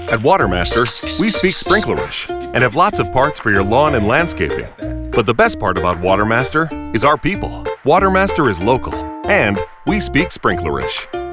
At Watermaster, we speak Sprinkerlish and have lots of parts for your lawn and landscaping. But the best part about Watermaster is our people. Watermaster is local, and we speak Sprinkerlish.